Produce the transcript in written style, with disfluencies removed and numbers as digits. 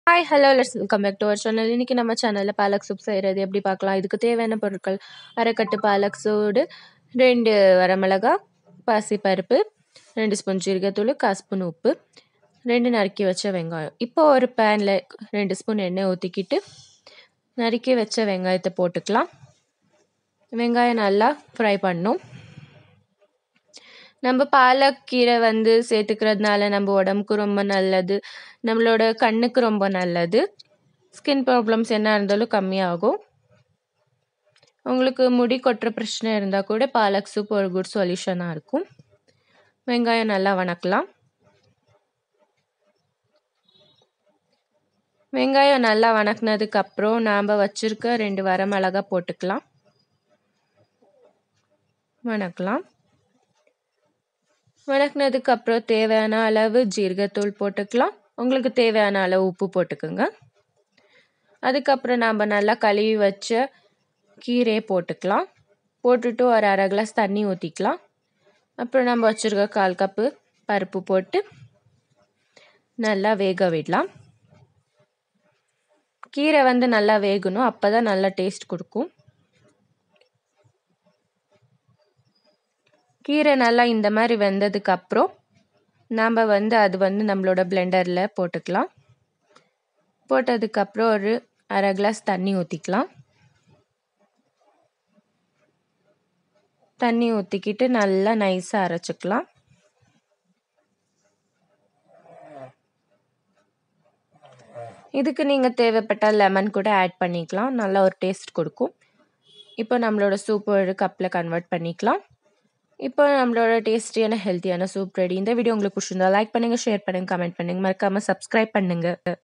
Hi hello let's welcome back to our channel. இன்றைக்கி நம்ம சேனலில் பாலக் சூப் செய்கிறது எப்படி பார்க்கலாம். இதுக்கு தேவையான பொருட்கள்: அரைக்கட்டு பாலக் சூடு, 2 வரமிளகா, பாசிப்பருப்பு, 2 ஸ்பூன் ஜீரகத்தூள், 1/4 ஸ்பூன் உப்பு, 2 நறுக்கி வச்ச வெங்காயம். இப்போ ஒரு பேனில் 2 ஸ்பூன் எண்ணெய் ஊற்றிக்கிட்டு நறுக்கி வச்ச வெங்காயத்தை போட்டுக்கலாம். வெங்காயம் நல்லா ஃப்ரை பண்ணணும். நம்ம பாலக்கீரை சேர்த்துக்கிறதுனால நம்ம உடம்புக்கு ரொம்ப நல்லது, நம்மளோட கண்ணுக்கு ரொம்ப நல்லது. ஸ்கின் ப்ராப்ளம்ஸ் என்ன இருந்தாலும் கம்மியாகும். உங்களுக்கு முடி கொட்டுற பிரச்சனை இருந்தால் கூட பாலக் சூப் ஒரு குட் சொல்யூஷனாக இருக்கும். வெங்காயம் நல்லா வணக்கலாம். வெங்காயம் நல்லா வணக்கினதுக்கப்புறம் நாம் வச்சுருக்க 2 வரமிளகா போட்டுக்கலாம். வணக்கினதுக்கப்புறம் தேவையான அளவு ஜீரகத்தூள் போட்டுக்கலாம். உங்களுக்கு தேவையான அளவு உப்பு போட்டுக்கோங்க. அதுக்கப்புறம் நாம் நல்லா கழுவி வச்ச கீரையை போட்டுக்கலாம். போட்டுட்டு ஒரு 1/2 கிளாஸ் தண்ணி ஊற்றிக்கலாம். அப்புறம் நம்ம வச்சுருக்க 1/4 கப்பு பருப்பு போட்டு நல்லா வேக விடலாம். கீரை நல்லா வேகணும், அப்போ தான் நல்லா டேஸ்ட் கொடுக்கும். கீரை நல்லா இந்த மாதிரி வெந்ததுக்கப்புறம் நாம் அது நம்மளோட பிளெண்டரில் போட்டுக்கலாம். போட்டதுக்கப்புறம் ஒரு 1/2 கிளாஸ் தண்ணி ஊற்றிக்கலாம். தண்ணி ஊற்றிக்கிட்டு நல்லா நைஸாக அரைச்சிக்கலாம். இதுக்கு நீங்கள் தேவைப்பட்டால் லெமன் கூட ஆட் பண்ணிக்கலாம், நல்லா ஒரு டேஸ்ட் கொடுக்கும். இப்போ நம்மளோட சூப் ஒரு கப்பில் கன்வெர்ட் பண்ணிக்கலாம். இப்போ நம்மளோட டேஸ்டியான ஹெல்த்தியான சூப் ரெடி. இந்த வீடியோ உங்களுக்கு பிடிச்சிருந்தா லைக் பண்ணுங்கள், ஷேர் பண்ணுங்கள், கமெண்ட் பண்ணுங்கள், மறக்காமல் சப்ஸ்கிரைப் பண்ணுங்கள்.